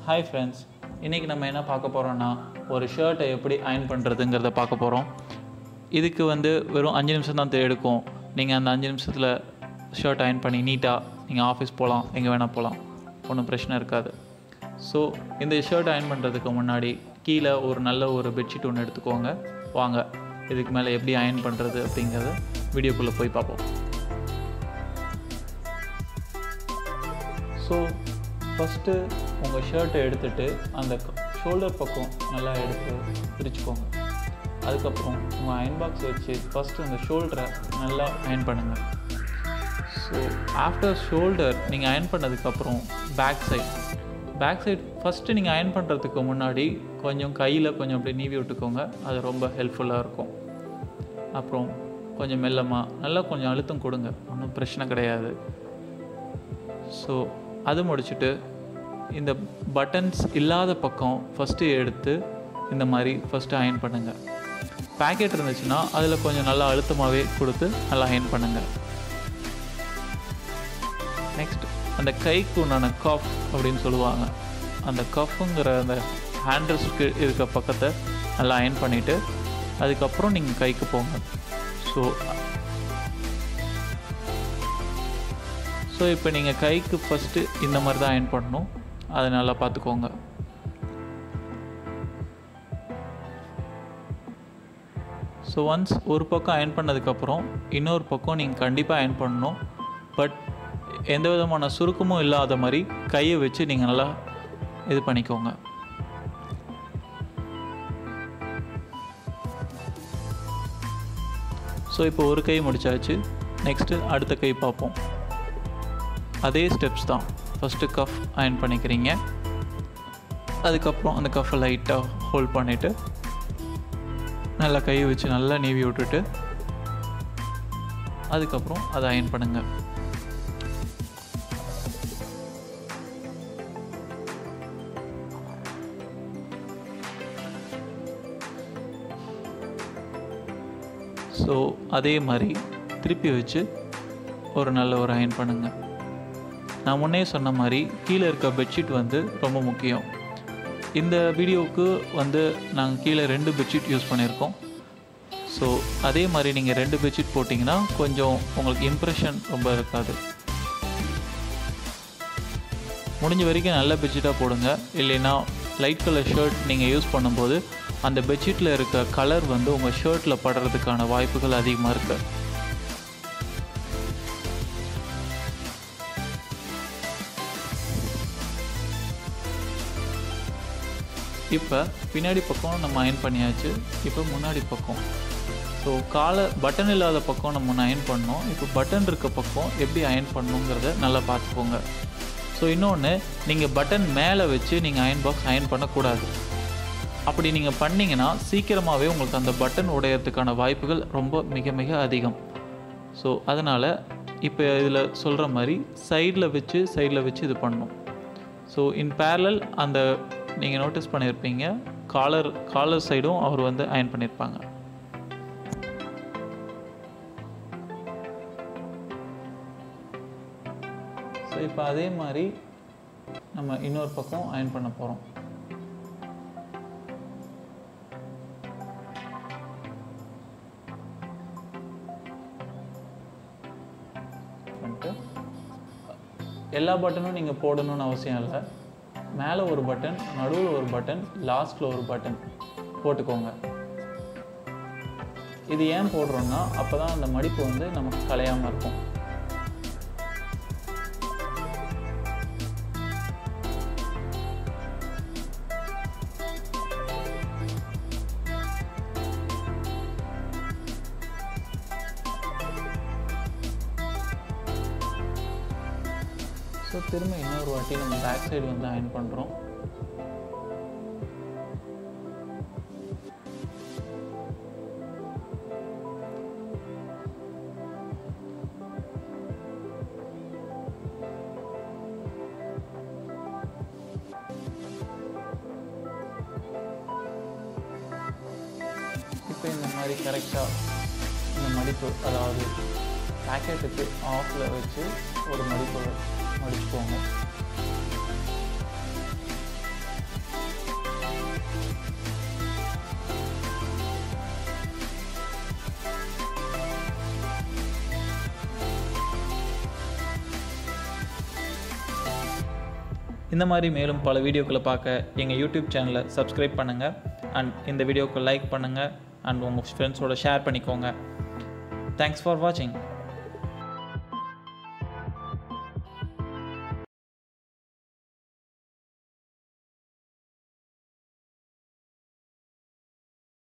Hi friends, இன்றைக்கி நம்ம என்ன பார்க்க போகிறோன்னா ஒரு ஷர்ட்டை எப்படி அயர்ன் பண்ணுறதுங்கிறத பார்க்க போகிறோம். இதுக்கு வெறும் 5 நிமிஷம் தான் எடுக்கும். நீங்கள் அந்த 5 நிமிஷத்தில் ஷர்ட் அயர்ன் பண்ணி நீட்டாக நீங்கள் ஆஃபீஸ் போகலாம், எங்கே வேணால் போகலாம், ஒன்றும் பிரச்சனை இருக்காது. ஸோ இந்த ஷர்ட் அயர்ன் பண்ணுறதுக்கு முன்னாடி கீழே நல்ல ஒரு பெட்ஷீட் ஒன்று எடுத்துக்கோங்க. வாங்க இதுக்கு மேலே எப்படி அயர்ன் பண்ணுறது அப்படிங்கிறத வீடியோக்குள்ளே போய் பார்ப்போம். ஸோ ஃபஸ்ட்டு உங்கள் ஷர்ட்டை எடுத்துகிட்டு அந்த ஷோல்டர் பக்கம் நல்லா எடுத்து பிரிச்சுக்கோங்க. அதுக்கப்புறம் உங்கள் அயர்ன் பாக்ஸ் வச்சு ஃபஸ்ட்டு அந்த ஷோல்டரை நல்லா அயர்ன் பண்ணுங்கள். ஸோ ஆஃப்டர் ஷோல்டர் நீங்கள் அயர்ன் பண்ணதுக்கப்புறம் பேக் சைட் ஃபஸ்ட்டு நீங்கள் அயர்ன் பண்ணுறதுக்கு முன்னாடி கொஞ்சம் கையில் கொஞ்சம் அப்படியே நீவி விட்டுக்கோங்க. அது ரொம்ப ஹெல்ப்ஃபுல்லாக இருக்கும். அப்புறம் கொஞ்சம் மெல்லமாக நல்லா கொஞ்சம் அழுத்தம் கொடுங்க, ஒன்றும் பிரச்சனை கிடையாது. ஸோ அது முடிச்சுட்டு இந்த பட்டன்ஸ் இல்லாத பக்கம் ஃபஸ்ட்டு எடுத்து இந்த மாதிரி ஃபஸ்ட்டு அயர்ன் பண்ணுங்கள். பேக்கெட் இருந்துச்சுன்னா அதில் கொஞ்சம் நல்லா அழுத்தமாகவே கொடுத்து நல்லா அயர்ன் பண்ணுங்கள். நெக்ஸ்ட் அந்த கைக்கு உண்டான கஃப் அப்படின்னு சொல்லுவாங்க. அந்த கஃப்புங்கிற அந்த ஹேண்டல்ஸ்க்கு இருக்க பக்கத்தை நல்லா அயர்ன் பண்ணிவிட்டு அதுக்கப்புறம் நீங்கள் கைக்கு போங்க. ஸோ இப்போ நீங்கள் கைக்கு ஃபஸ்ட்டு இந்த மாதிரி தான் அயர்ன் பண்ணணும். அதை நல்லா பார்த்துக்கோங்க. ஸோ ஒன்ஸ் ஒரு பக்கம் அயர்ன் பண்ணதுக்கப்புறம் இன்னொரு பக்கம் நீங்கள் கண்டிப்பாக அயர்ன் பண்ணணும். பட் எந்த விதமான சுருக்கமும் இல்லாத மாதிரி கையை வச்சு நீங்கள் நல்லா இது பண்ணிக்கோங்க. ஸோ இப்போ ஒரு கை முடிச்சாச்சு. நெக்ஸ்ட்டு அடுத்த கை பார்ப்போம். அதே ஸ்டெப்ஸ் தான். ஃபஸ்ட்டு கஃப் அயர்ன் பண்ணிக்கிறீங்க. அதுக்கப்புறம் அந்த கஃப்பை லைட்டாக ஹோல்ட் பண்ணிவிட்டு நல்லா கையை வச்சு நல்லா நீவி விட்டுட்டு அதுக்கப்புறம் அதை அயர்ன் பண்ணுங்கள். ஸோ அதே மாதிரி திருப்பி வச்சு நல்ல ஒரு அயர்ன் பண்ணுங்கள். நான் முன்னே சொன்ன மாதிரி கீழே இருக்க பெட்ஷீட் ரொம்ப முக்கியம். இந்த வீடியோவுக்கு நாங்கள் கீழே 2 பெட்ஷீட் யூஸ் பண்ணியிருக்கோம். ஸோ அதே மாதிரி நீங்கள் 2 பெட்ஷீட் போட்டிங்கன்னா கொஞ்சம் உங்களுக்கு இம்ப்ரெஷன் ரொம்ப இருக்காது. முடிஞ்ச வரைக்கும் நல்ல பெட்ஷீட்டாக போடுங்க. இல்லைன்னா லைட் கலர் ஷர்ட் நீங்கள் யூஸ் பண்ணும்போது அந்த பெட்ஷீட்டில் இருக்க கலர் உங்கள் ஷர்ட்டில் படுறதுக்கான வாய்ப்புகள் அதிகமாக இருக்குது. இப்போ பின்னாடி பக்கம் நம்ம அயர்ன் பண்ணியாச்சு. இப்போ முன்னாடி பக்கம். ஸோ பட்டன் இல்லாத பக்கம் நம்ம அயர்ன் பண்ணோம். இப்போ பட்டன் இருக்க பக்கம் எப்படி அயர்ன் பண்ணணுங்கிறத நல்லா பார்த்துக்கோங்க. ஸோ இன்னொன்று, நீங்கள் பட்டன் மேலே வச்சு நீங்கள் அயர்ன் பாக்ஸ் அயர்ன் பண்ணக்கூடாது. அப்படி நீங்கள் பண்ணிங்கன்னா சீக்கிரமாகவே உங்களுக்கு அந்த பட்டன் உடையறதுக்கான வாய்ப்புகள் ரொம்ப மிக மிக அதிகம். ஸோ அதனால் இப்போ இதில் சொல்கிற மாதிரி சைடில் வச்சு இது பண்ணணும். ஸோ இன் பேரலல் அந்த நீங்கள் நோட்டீஸ் பண்ணியிருப்பீங்க, காலர் சைடும் அவர் அயர்ன் பண்ணியிருப்பாங்க. ஸோ இப்போ அதே மாதிரி நம்ம இன்னொரு பக்கம் அயர்ன் பண்ண போகிறோம். எல்லா பட்டனும் நீங்கள் போடணும்னு அவசியம் இல்லை. மேலே ஒரு பட்டன், நடுவில் ஒரு பட்டன், லாஸ்ட்டில் ஒரு பட்டன் போட்டுக்கோங்க. இது ஏன் போடுறோன்னா அப்போ தான் அந்த மடிப்பு நமக்கு கலையாமல் இருக்கும். ஸோ திரும்ப இன்னொரு வாட்டி நம்ம பேக் சைடு அயர்ன் பண்ணுறோம். இப்போ இந்த மாதிரி கரெக்டாக இந்த மடிப்பு, அதாவது பேக்கெட்டுக்கு ஆஃபில் வச்சு ஒரு மடிப்பு மடிச்சுக்கோங்க. இந்த மாதிரி மேலும் பல வீடியோக்களை பார்க்க எங்கள் யூடியூப் சேனலை சப்ஸ்கிரைப் பண்ணுங்கள் அண்ட் இந்த வீடியோவுக்கு லைக் பண்ணுங்கள் அண்ட் உங்கள் ஃப்ரெண்ட்ஸோட ஷேர் பண்ணிக்கோங்க. தேங்க்ஸ் ஃபார் வாட்சிங்.